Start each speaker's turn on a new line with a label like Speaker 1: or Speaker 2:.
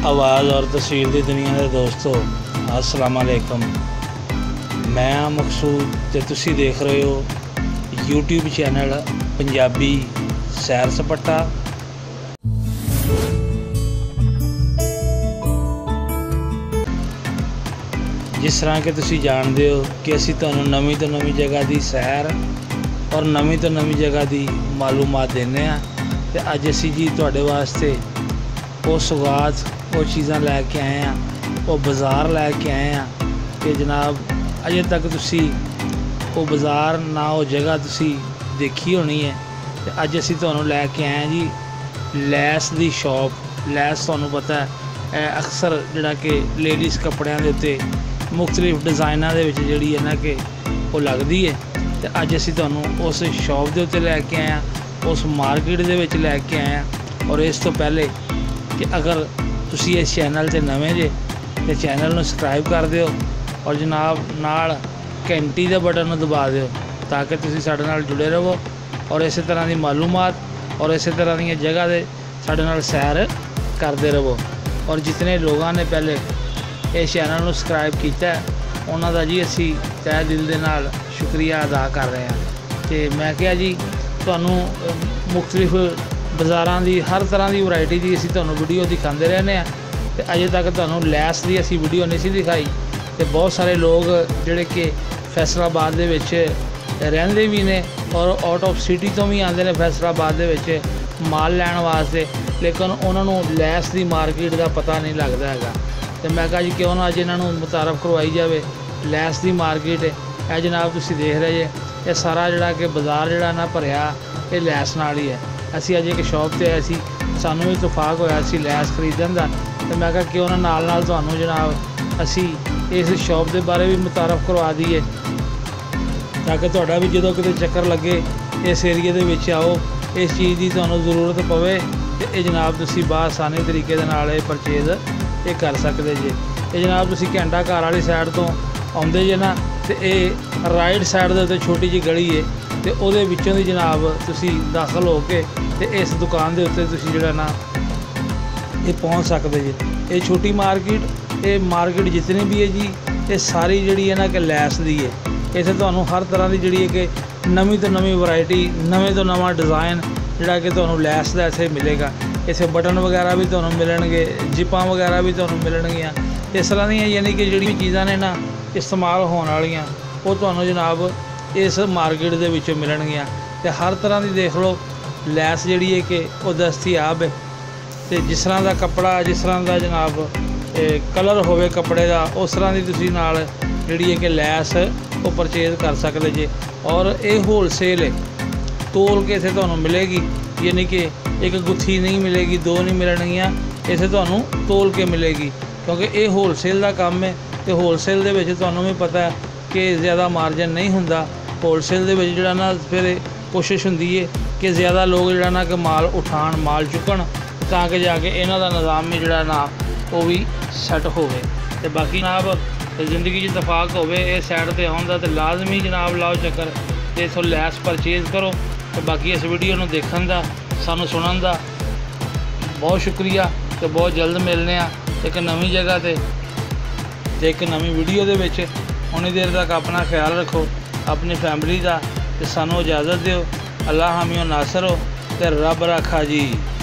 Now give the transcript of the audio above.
Speaker 1: आवाज़ और तस्वीर की दुनिया के दोस्तों अस्सलाम वालेकुम। मैं हाँ मकसूद ते तुसी देख रहे हो यूट्यूब चैनल पंजाबी सैर सपाटा। जिस तरह के तुसी जानते हो कि असी तुहानूं नवीं तो नवीं जगह की सैर और नवीं तो नवीं जगह की मालूमात देने ते अज असी जी तुहाडे वास्ते वो सौगात वो चीज़ां लैके आए हैं, वो बाज़ार लैके आए हैं कि जनाब अजे तक तुसी वो बाज़ार ना वो जगह तुसी देखी होनी है। तो अज असी तुहानूं लैके आए हैं जी लैस दी शॉप। लैस तुहानूं पता है अक्सर जिहड़ा कि लेडीज़ कपड़ियां दे उत्ते मुख्तलिफ डिज़ाइनां दे विच जिहड़ी है ना कि वो लगदी है। तो अज असी तुहानूं उस शॉप दे उत्ते लैके आए हैं, उस मार्केट दे विच लैके आए हैं। और इस तो पहले कि अगर तुसी इस चैनल ते नवें जे तो चैनल नूं सबसक्राइब कर दिओ और जनाब नाल घंटी दे बटन नूं दबा दिओ ताकि तुसी साडे नाल जुड़े रहो और इस तरह की मालूमात और इस तरह दी जगह दे साडे नाल सैर करते रहो। और जितने लोगों ने पहले इस चैनल नूं सबसक्राइब किया उन्हां दा जी असी तहे दिल दे नाल शुक्रिया अदा कर रहे हैं। तो मैं क्या जी तुहानूं मुख्तलिफ बाज़ारां दी हर तरह की वैरायटी की असी तुहानूं वीडियो दिखाते रहने हैं। तो अजे तक तुहानूं लैस की असी वीडियो नहीं सी दिखाई। तो बहुत सारे लोग जिहड़े कि फैसलाबाद दे विच रहिंदे भी ने और आउट ऑफ सिटी तो भी आते हैं फैसलाबाद दे विच माल लैण वास्ते, लेकिन उन्होंने लैस की मार्केट का पता नहीं लगता है। तो मैं कहा जी क्यों ना अज इन्हों मुतारफ करवाई जाए लैस की मार्केट है। जनाब तुसीं देख रहे जे ये सारा जिहड़ा कि बाज़ार जिहड़ा ना भरिया ये लैस नाल ही है। असी अज एक शॉप ते असी सानूं भी इतफाक होया असी लैस खरीदण दा। तो मैं कहा क्यों ना नाल तुहानूं जनाब असी इस शॉप के बारे भी मुतारफ करवा दईए ताकि तुहाडा भी जो किते चक्कर लगे इस एरिए दे विच आओ इस चीज़ की तुहानूं जरूरत पवे तो ये जनाब तुसीं आसानी तरीके दे नाल परचेज ये कर सकते जे। ये जनाब तुसीं घंटा घर वाली साइड तो आउंदे जे ना तो ये राइट साइड दे उत्ते छोटी जी गली है तो उहदे विचों दी जनाब तुसीं दाखल हो के ते इस दुकान के उत्ते तुसीं जिहड़ा ना ये पहुँच सकते जे। ये छोटी मार्केट ये मार्केट जितनी भी है जी ये सारी जिहड़ी है ना कि लैस दी है। इत्थे तुहानूं हर तरह की जिहड़ी है कि नवीं तो नवीं वैरायटी नवें तो नवां डिज़ाइन जिहड़ा कि तुहानूं लैस दा इत्थे मिलेगा। इत्थे बटन वगैरह भी तुहानूं मिलणगे, जिपां वगैरह भी तुहानूं मिलणगियां। इस तरह दी यानी कि जिहड़ी चीज़ां ने ना इस्तेमाल होने वालियां वो तुहानूं जनाब इस मार्केट दे विचों मिलणगियां। ते हर तरह की देख लो लैस जिहड़ी है कि वो दस्तियाब है। तो जिस तरह का कपड़ा जिस तरह का जनाब कलर होवे कपड़े का उस तरह की तुसीं नाल जिहड़ी है कि लैस वो परचेज कर सकते जे। और ये होलसेल है, तोल के इत्थे तुहानूं मिलेगी, यानी कि एक गुत्थी नहीं मिलेगी, दो नहीं मिलणगियां, इत्थे तुहानूं तोल के मिलेगी क्योंकि ये होलसेल का काम है। तो होलसेल दे विच तुहानूं भी पता है कि ज़्यादा मार्जिन नहीं हुंदा। होलसेल दे विच जिहड़ा ना फिर कोशिश हुंदी है कि ज़्यादा लोग जिहड़ा ना कि माल उठाण माल चुकण ताकि जाके इन्हां दा निज़ाम भी जिहड़ा ना वो भी सैट होवे। ते बाकी जनाब जिंदगी च इतफाक होवे इस साइड ते आउण दा ते लाजमी जनाब लाओ चक्कर ते इथों लैस परचेज करो। तो बाकी इस वीडियो नूं देखण दा सानूं सुणन दा बहुत शुक्रिया। तो बहुत जल्द मिलने एक नवीं जगह ते एक नवीं वीडियो दे विच। उन्नी देर तक अपना ख्याल रखो अपनी फैमिली का। तो सानूं इजाज़त दिओ। अल्लाह हामी नासर हो ते रब राखा जी।